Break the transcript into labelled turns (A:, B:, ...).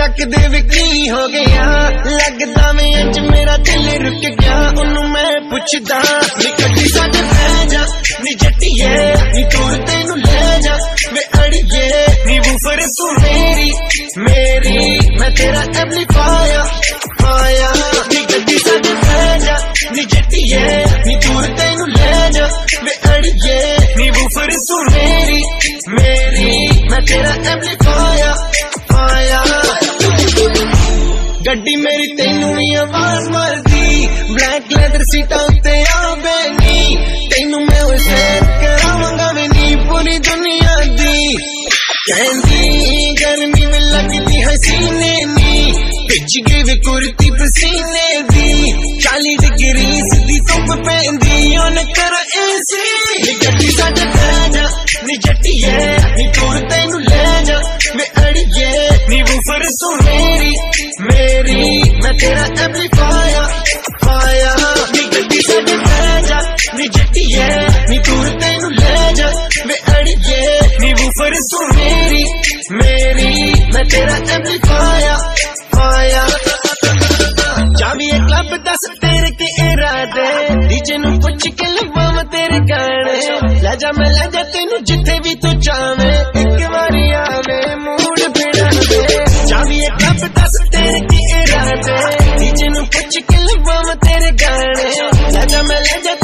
A: तकदे वे की हो गया लगदा मैं अज मेरा दिल रुक गया ओनू मैं पुछदा नी कड्डी साडे पै जा नी जट्टिए नी दूर तेनू ले जा वे अड़िए नी वूफर तू मेरी मेरी मैं तेरा एम्पलीफायर फाया नी कड्डी साडे पै जा नी जट्टिए नी दूर तेनू ले जा वे अड़िए नी वूफर तू मेरी मेरी मैं तेरा एम्पलीफायर गड्डी मेरी तेनू भी आवाज मारदी ब्लैक लेदर सीटा उत्ते आ बैनी तेनू मैं सैर करावांगा वे नी पूरी दुनिया दी कहंदी गर्मी में लगदी हसीने नी भिज गई वे कुर्ती पसीने दी 40 डिग्री सीधी धुप पैंदी ओन कर एसी नी गड्डी साडे पै जा नी जट्टिए नी दूर तेनू ले जा वे अड़िए नी वूफर तू मेरी मेरी मैं तेरा एम्पलीफायर फाया नी गड्डी साडे पै जा नी जट्टिए नी दूर तेनू ले जा वे अड़िए नी वूफर तू मेरी मेरी मैं तेरा एम्पलीफायर फाया चाबी एक क्लब दस तेरे के इरादे डीजे नू पुछ के लवां तेरे गाने ले जा मैं ले जा तेनू जिथे भी तू चाहे एक बारी आवे मूड फिरा दे चाबी एक क्लब दस तेरे के इरादे डीजे नू पुछ के लवां तेरे गाने ले जा मैं ले जा